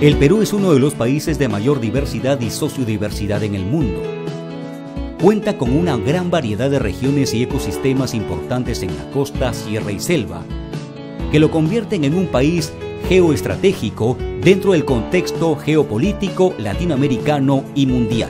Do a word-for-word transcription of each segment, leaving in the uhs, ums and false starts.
El Perú es uno de los países de mayor diversidad y sociodiversidad en el mundo. Cuenta con una gran variedad de regiones y ecosistemas importantes en la costa, sierra y selva, que lo convierten en un país geoestratégico dentro del contexto geopolítico latinoamericano y mundial.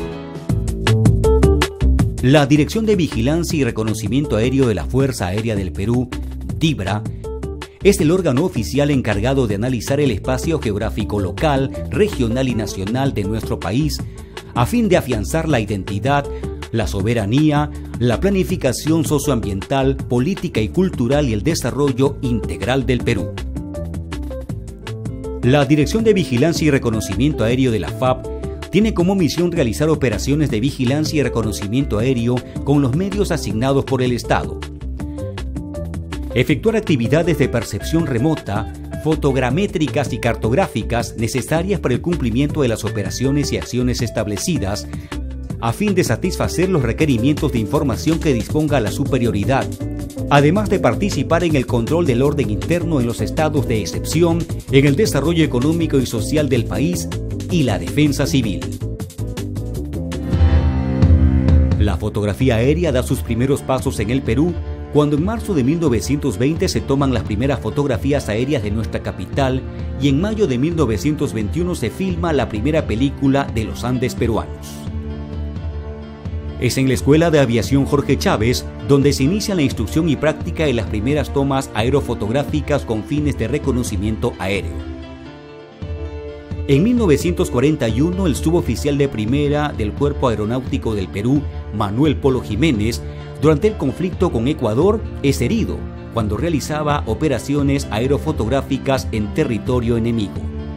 La Dirección de Vigilancia y Reconocimiento Aéreo de la Fuerza Aérea del Perú, DIVRA, es el órgano oficial encargado de analizar el espacio geográfico local, regional y nacional de nuestro país, a fin de afianzar la identidad, la soberanía, la planificación socioambiental, política y cultural y el desarrollo integral del Perú. La Dirección de Vigilancia y Reconocimiento Aéreo de la F A P tiene como misión realizar operaciones de vigilancia y reconocimiento aéreo con los medios asignados por el Estado, efectuar actividades de percepción remota, fotogramétricas y cartográficas necesarias para el cumplimiento de las operaciones y acciones establecidas, a fin de satisfacer los requerimientos de información que disponga la superioridad, además de participar en el control del orden interno en los estados de excepción, en el desarrollo económico y social del país y la defensa civil. La fotografía aérea da sus primeros pasos en el Perú cuando en marzo de mil novecientos veinte se toman las primeras fotografías aéreas de nuestra capital y en mayo de mil novecientos veintiuno se filma la primera película de los Andes peruanos. Es en la Escuela de Aviación Jorge Chávez donde se inicia la instrucción y práctica de las primeras tomas aerofotográficas con fines de reconocimiento aéreo. En mil novecientos cuarenta y uno, el suboficial de primera del Cuerpo Aeronáutico del Perú, Manuel Polo Jiménez, durante el conflicto con Ecuador, es herido cuando realizaba operaciones aerofotográficas en territorio enemigo.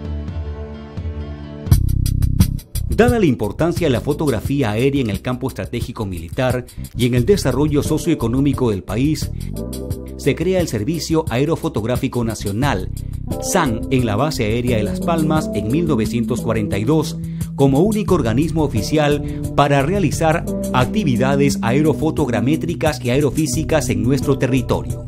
Dada la importancia de la fotografía aérea en el campo estratégico militar y en el desarrollo socioeconómico del país, se crea el Servicio Aerofotográfico Nacional, S A N, en la Base Aérea de Las Palmas en mil novecientos cuarenta y dos, como único organismo oficial para realizar actividades aerofotogramétricas y aerofísicas en nuestro territorio.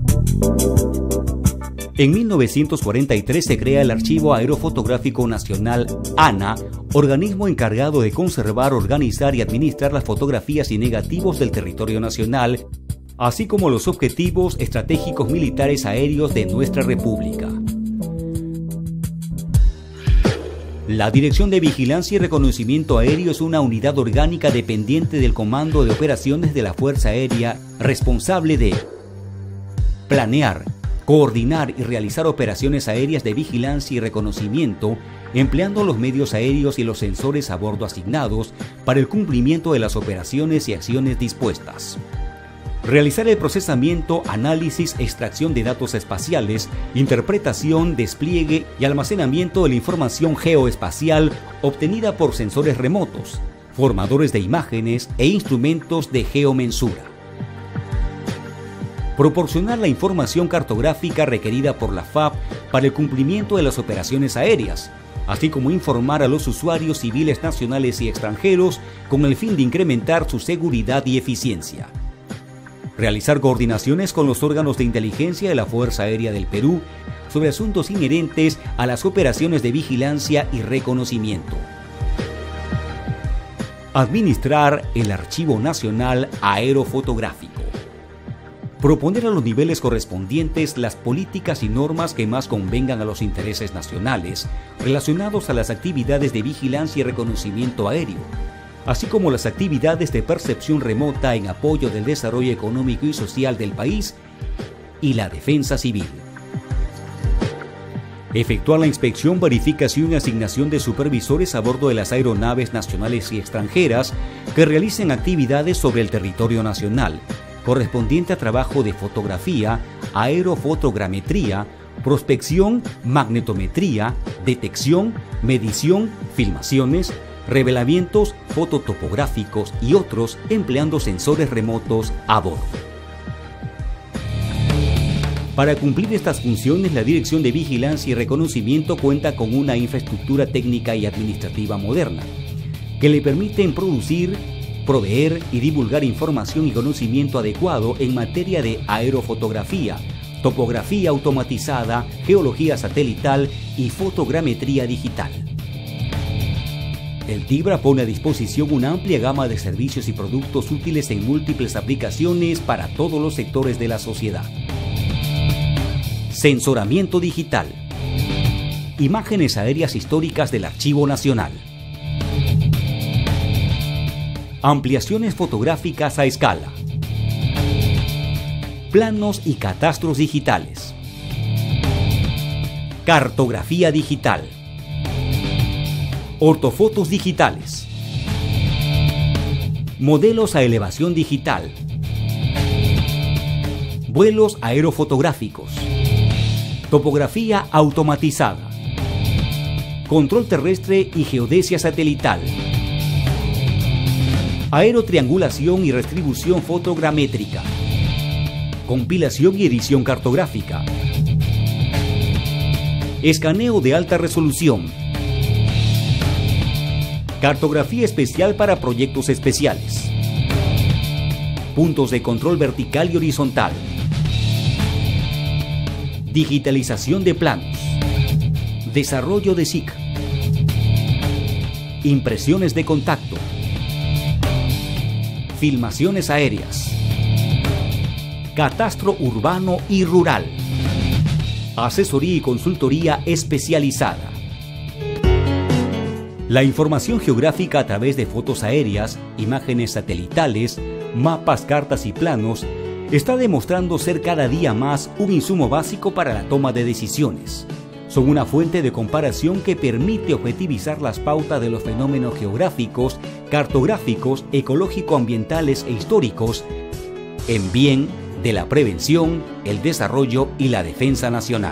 En mil novecientos cuarenta y tres se crea el Archivo Aerofotográfico Nacional, ANA, organismo encargado de conservar, organizar y administrar las fotografías y negativos del territorio nacional, así como los objetivos estratégicos militares aéreos de nuestra República. La Dirección de Vigilancia y Reconocimiento Aéreo es una unidad orgánica dependiente del Comando de Operaciones de la Fuerza Aérea, responsable de planear, coordinar y realizar operaciones aéreas de vigilancia y reconocimiento, empleando los medios aéreos y los sensores a bordo asignados para el cumplimiento de las operaciones y acciones dispuestas. Realizar el procesamiento, análisis, extracción de datos espaciales, interpretación, despliegue y almacenamiento de la información geoespacial obtenida por sensores remotos, formadores de imágenes e instrumentos de geomensura. Proporcionar la información cartográfica requerida por la F A P para el cumplimiento de las operaciones aéreas, así como informar a los usuarios civiles nacionales y extranjeros con el fin de incrementar su seguridad y eficiencia. Realizar coordinaciones con los órganos de inteligencia de la Fuerza Aérea del Perú sobre asuntos inherentes a las operaciones de vigilancia y reconocimiento. Administrar el Archivo Nacional Aerofotográfico. Proponer a los niveles correspondientes las políticas y normas que más convengan a los intereses nacionales relacionados a las actividades de vigilancia y reconocimiento aéreo, así como las actividades de percepción remota en apoyo del desarrollo económico y social del país y la defensa civil. Efectuar la inspección, verificación y asignación de supervisores a bordo de las aeronaves nacionales y extranjeras que realicen actividades sobre el territorio nacional, correspondiente a trabajo de fotografía, aerofotogrametría, prospección, magnetometría, detección, medición, filmaciones, revelamientos fototopográficos y otros empleando sensores remotos a bordo. Para cumplir estas funciones, la Dirección de Vigilancia y Reconocimiento cuenta con una infraestructura técnica y administrativa moderna, que le permiten producir, proveer y divulgar información y conocimiento adecuado en materia de aerofotografía, topografía automatizada, geología satelital y fotogrametría digital. El TIBRA pone a disposición una amplia gama de servicios y productos útiles en múltiples aplicaciones para todos los sectores de la sociedad. Sensoramiento digital. Imágenes aéreas históricas del Archivo Nacional. Ampliaciones fotográficas a escala. Planos y catastros digitales. Cartografía digital. Ortofotos digitales. Modelos a elevación digital. Vuelos aerofotográficos. Topografía automatizada. Control terrestre y geodesia satelital. Aerotriangulación y distribución fotogramétrica. Compilación y edición cartográfica. Escaneo de alta resolución. Cartografía especial para proyectos especiales. Puntos de control vertical y horizontal. Digitalización de planos. Desarrollo de S I C. Impresiones de contacto. Filmaciones aéreas. Catastro urbano y rural. Asesoría y consultoría especializada. La información geográfica a través de fotos aéreas, imágenes satelitales, mapas, cartas y planos está demostrando ser cada día más un insumo básico para la toma de decisiones. Son una fuente de comparación que permite objetivizar las pautas de los fenómenos geográficos, cartográficos, ecológico-ambientales e históricos en bien de la prevención, el desarrollo y la defensa nacional.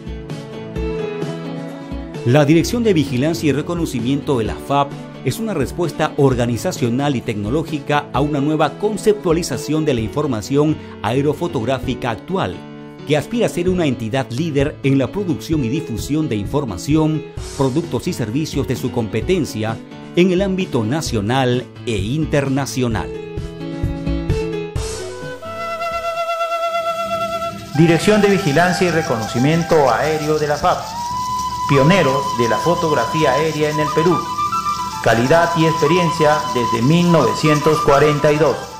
La Dirección de Vigilancia y Reconocimiento de la F A P es una respuesta organizacional y tecnológica a una nueva conceptualización de la información aerofotográfica actual, que aspira a ser una entidad líder en la producción y difusión de información, productos y servicios de su competencia en el ámbito nacional e internacional. Dirección de Vigilancia y Reconocimiento Aéreo de la F A P. Pioneros de la fotografía aérea en el Perú. Calidad y experiencia desde mil novecientos cuarenta y dos.